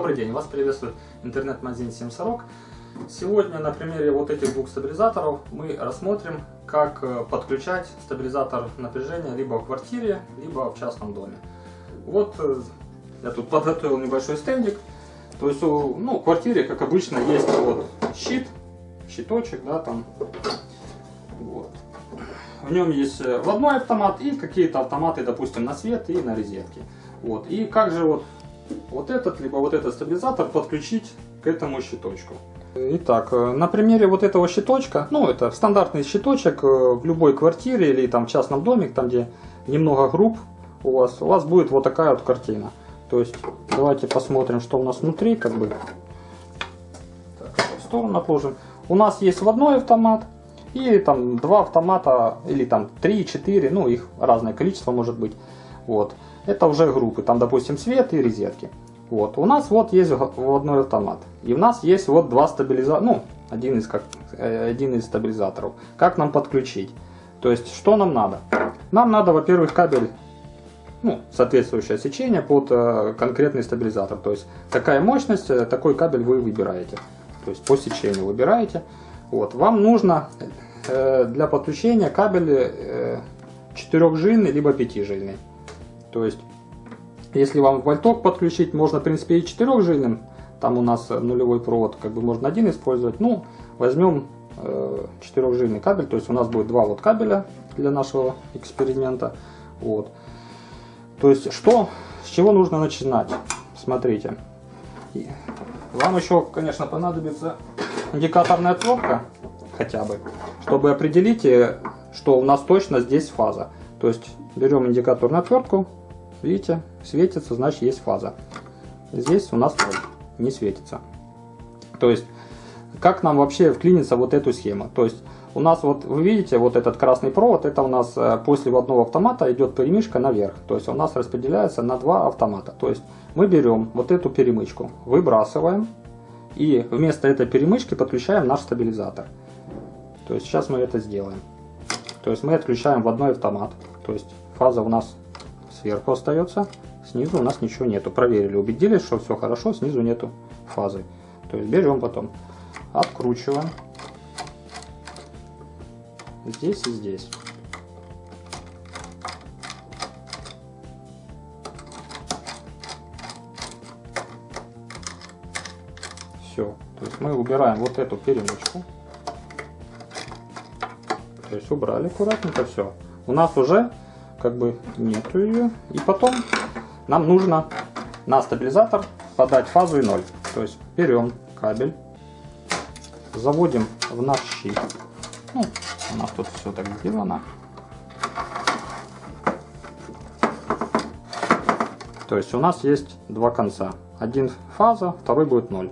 Добрый день, вас приветствует интернет-магазин 7 Сорок. Сегодня на примере вот этих двух стабилизаторов мы рассмотрим, как подключать стабилизатор напряжения либо в квартире, либо в частном доме. Вот я тут подготовил небольшой стендик. То есть в квартире, как обычно, есть вот щиточек, да, там. Вот. В нем есть вводной автомат и какие-то автоматы, допустим, на свет и на розетки. Вот. И как же вот этот, либо вот этот стабилизатор подключить к этому щиточку. Итак, на примере вот этого щиточка, это стандартный щиточек в любой квартире или там в частном доме, там где немного групп у вас будет вот такая вот картина. То есть давайте посмотрим, что у нас внутри, как бы. Так, в сторону отложим. У нас есть вводной автомат и там два автомата или там 3-4, их разное количество может быть. Вот. Это уже группы, там допустим свет и розетки. Вот. У нас вот есть вводной автомат. И у нас есть вот два стабилизатора, один из стабилизаторов. Как нам подключить? То есть что нам надо? Нам надо, во-первых, кабель, соответствующее сечение под конкретный стабилизатор. То есть какая мощность, такой кабель вы выбираете. То есть по сечению выбираете. Вот. Вам нужно для подключения кабель 4-жильный либо 5-жильный. То есть, если вам вольток подключить, можно, в принципе, и 4-жильным. Там у нас нулевой провод, как бы можно один использовать. Возьмем 4-жильный кабель. То есть, у нас будет 2 вот кабеля для нашего эксперимента. Вот. То есть, с чего нужно начинать? Смотрите. Вам еще, конечно, понадобится индикаторная отвертка, хотя бы, чтобы определить, что у нас точно здесь фаза. То есть, берем индикаторную отвертку. Видите, светится, значит есть фаза. Здесь у нас не светится. То есть, как нам вообще вклиниться вот эту схему? То есть, у нас вы видите, вот этот красный провод, это у нас после вводного автомата идет перемычка наверх. То есть, у нас распределяется на 2 автомата. То есть, мы берем вот эту перемычку, выбрасываем и вместо этой перемычки подключаем наш стабилизатор. То есть, сейчас мы это сделаем. То есть, мы отключаем вводной автомат. То есть, фаза у нас сверху остается, снизу у нас ничего нету. Проверили, убедились, что все хорошо, снизу нету фазы. То есть берем потом, откручиваем здесь и здесь. Все. То есть мы убираем вот эту перемычку. То есть убрали аккуратненько, все. У нас уже как бы нету ее. И потом нам нужно на стабилизатор подать фазу и 0. То есть берем кабель, заводим в наш щит. У нас тут все так сделано. То есть у нас есть 2 конца. Один фаза, второй будет 0.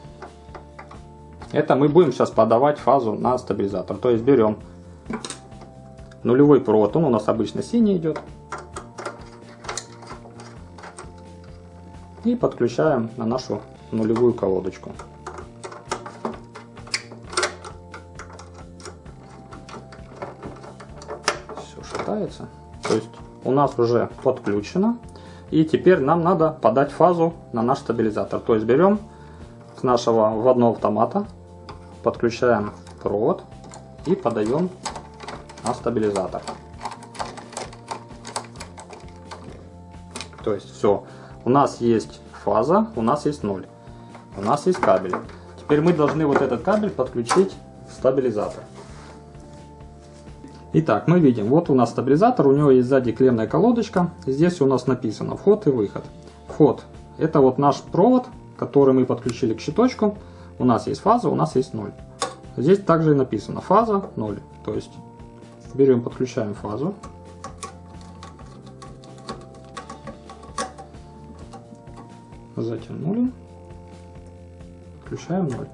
Это мы будем сейчас подавать фазу на стабилизатор. То есть берем нулевой провод, он у нас обычно синий идет. И подключаем на нашу нулевую колодочку. Все шатается. То есть у нас уже подключено. И теперь нам надо подать фазу на наш стабилизатор. То есть берем с нашего вводного автомата, подключаем провод и подаем на стабилизатор. То есть все. У нас есть фаза, у нас есть 0. У нас есть кабель. Теперь мы должны вот этот кабель подключить в стабилизатор. Итак, мы видим, вот у нас стабилизатор, у него есть сзади клемная колодочка. Здесь у нас написано вход и выход. Вход — это вот наш провод, который мы подключили к щиточку. У нас есть фаза, у нас есть 0. Здесь также и написано фаза 0. То есть берем, подключаем фазу. Затянули. Включаем 0.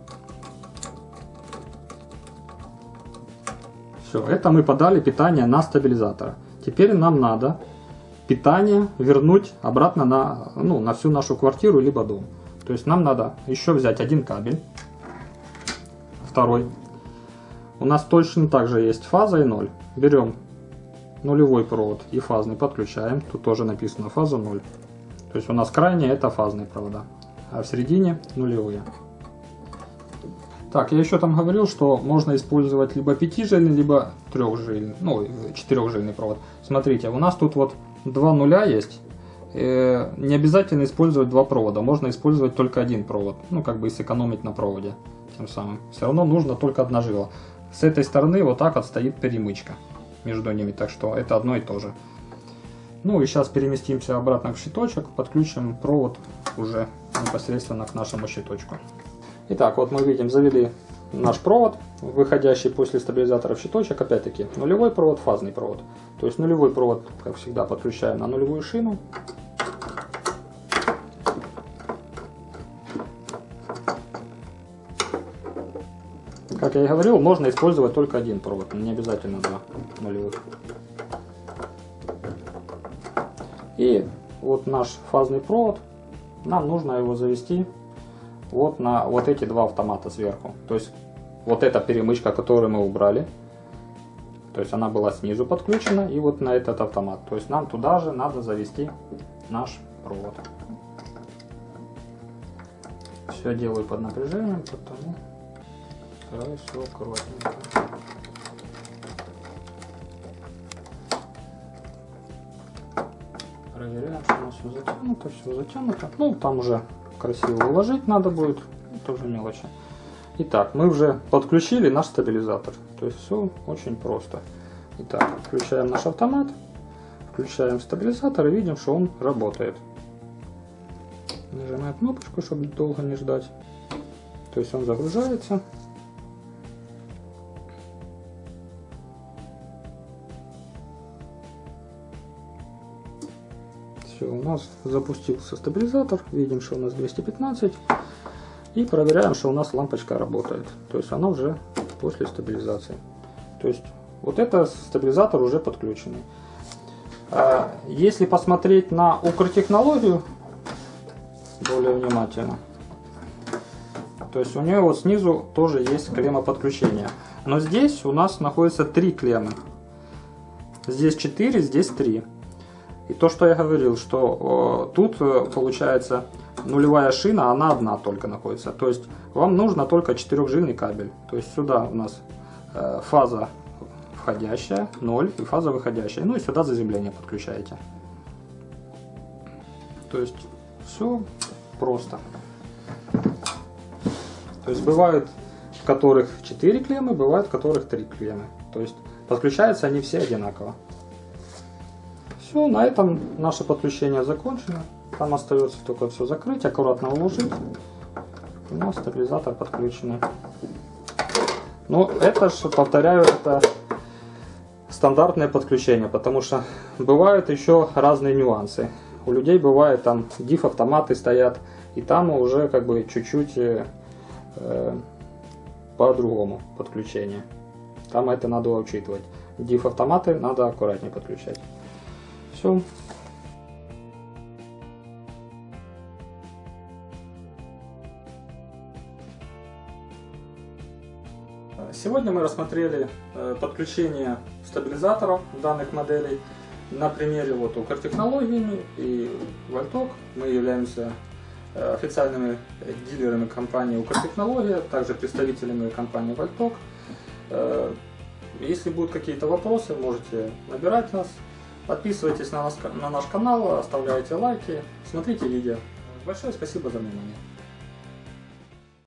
Все, это мы подали питание на стабилизатор. Теперь нам надо питание вернуть обратно на всю нашу квартиру либо дом. То есть нам надо еще взять один кабель. Второй. У нас точно также есть фаза и 0. Берем нулевой провод и фазный подключаем. Тут тоже написано фаза 0. То есть у нас крайне это фазные провода. а в середине нулевые. Так, я еще там говорил, что можно использовать либо 5-жильный, либо 3-жильный, ну, 4-жильный провод. Смотрите, у нас тут вот 2 нуля есть. Не обязательно использовать 2 провода, можно использовать только 1 провод. Ну, как бы сэкономить на проводе тем самым. Все равно нужно только 1 жила. С этой стороны вот так вот стоит перемычка между ними, так что это одно и то же. Ну и сейчас переместимся обратно в щиточек, подключим провод уже непосредственно к нашему щиточку. Итак, вот мы видим, завели наш провод, выходящий после стабилизатора в щиточек, опять-таки нулевой провод, фазный провод. То есть нулевой провод, как всегда, подключаем на нулевую шину. Как я и говорил, можно использовать только 1 провод, не обязательно 2 нулевых. И вот наш фазный провод, нам нужно его завести вот на вот эти 2 автомата сверху. То есть вот эта перемычка, которую мы убрали, то есть она была снизу подключена, и вот на этот автомат. То есть нам туда же надо завести наш провод. Все делаю под напряжением, потому стараюсь все аккуратненько. Проверяем, что у нас все затянуто, все затянуто. Ну, там уже красиво уложить надо будет, тоже мелочи. Итак, мы уже подключили наш стабилизатор. То есть все очень просто. Итак, включаем наш автомат, включаем стабилизатор и видим, что он работает. Нажимаем кнопочку, чтобы долго не ждать. То есть он загружается. Все, у нас запустился стабилизатор. Видим, что у нас 215. И проверяем, что у нас лампочка работает. То есть она уже после стабилизации. То есть вот это стабилизатор уже подключенный. Если посмотреть на укртехнологию более внимательно, то есть у нее вот снизу тоже есть клемма подключения. Но здесь у нас находится 3 клеммы. Здесь 4, здесь 3. И то, что я говорил, что тут получается нулевая шина, она одна только находится. То есть вам нужно только 4-жильный кабель. То есть сюда у нас фаза входящая 0 и фаза выходящая. Ну и сюда заземление подключаете. То есть все просто. То есть бывают, в которых 4 клеммы, бывают, в которых 3 клеммы. То есть подключаются они все одинаково. Все, на этом наше подключение закончено. Там остается только все закрыть, аккуратно уложить. У нас стабилизатор подключенный. Но это же, повторяю, это стандартное подключение, потому что бывают еще разные нюансы. У людей бывает там DIF автоматы стоят, и там уже как бы чуть-чуть по-другому подключение. Там это надо учитывать. DIF автоматы надо аккуратнее подключать. Все. Сегодня мы рассмотрели подключение стабилизаторов данных моделей на примере вот Укртехнологиями и Вольток. Мы являемся официальными дилерами компании Укртехнология, также представителями компании Вольток. Если будут какие-то вопросы, можете набирать нас. Подписывайтесь на наш канал, оставляйте лайки, смотрите видео. Большое спасибо за внимание.